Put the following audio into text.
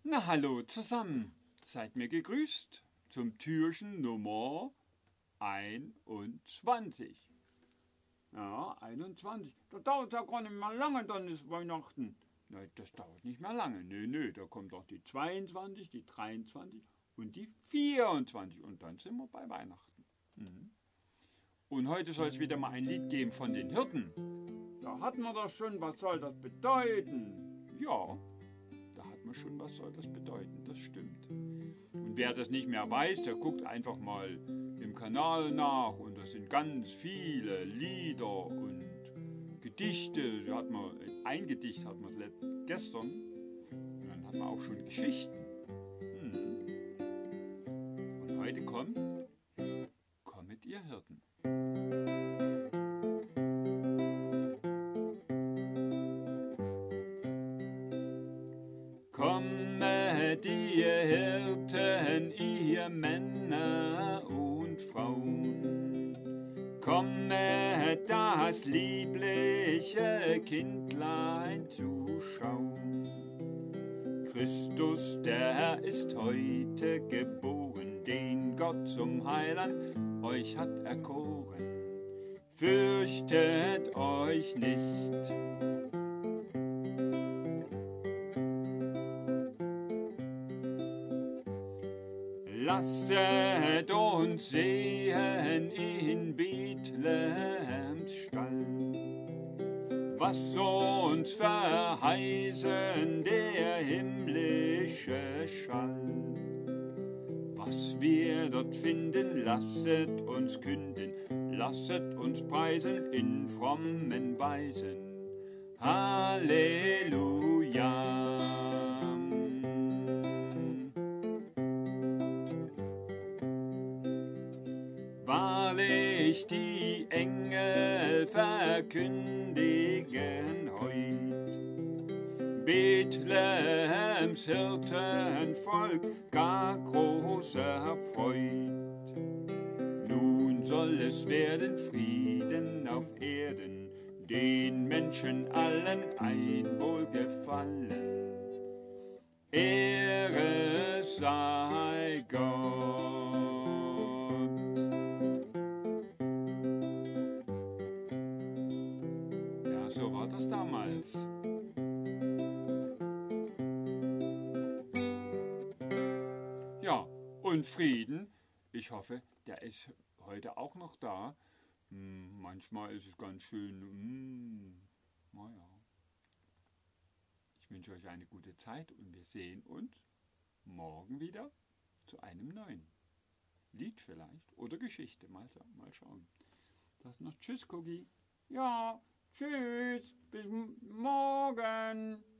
Na hallo zusammen, seid mir gegrüßt zum Türchen Nummer 21. Ja, 21. Das dauert ja gar nicht mehr lange, dann ist Weihnachten. Nein, das dauert nicht mehr lange. Nö, da kommt auch die 22, die 23 und die 24 und dann sind wir bei Weihnachten. Und heute soll es wieder mal ein Lied geben von den Hirten. Da hatten wir doch schon, was soll das bedeuten? Ja, da hat man schon, was soll das bedeuten, das stimmt. Und wer das nicht mehr weiß, der guckt einfach mal im Kanal nach und das sind ganz viele Lieder und Gedichte. Ein Gedicht hat man gestern und dann hat man auch schon Geschichten. Und heute kommet ihr Hirten. Kommet ihr Hirten, ihr Männer und Frauen, kommet das liebliche Kindlein zu schauen. Christus, der ist heute geboren, den Gott zum Heiland euch hat erkoren. Fürchtet euch nicht. Lasset uns sehen in Bethlehems Stall, was uns verheißen der himmlische Schall. Was wir dort finden, lasset uns künden, lasset uns preisen in frommen Weisen. Halleluja. Wahrlich, die Engel verkündigen heut, Bethlehems Hirtenvolk gar großer Freud. Nun soll es werden Frieden auf Erden, den Menschen allen ein Wohlgefallen. Ehre sei Gott. So war das damals. Ja, und Frieden, ich hoffe, der ist heute auch noch da. Manchmal ist es ganz schön, naja. Ich wünsche euch eine gute Zeit und wir sehen uns morgen wieder zu einem neuen Lied vielleicht oder Geschichte. Mal schauen. Das noch Tschüss, Cookie. Ja. Tschüss, bis morgen.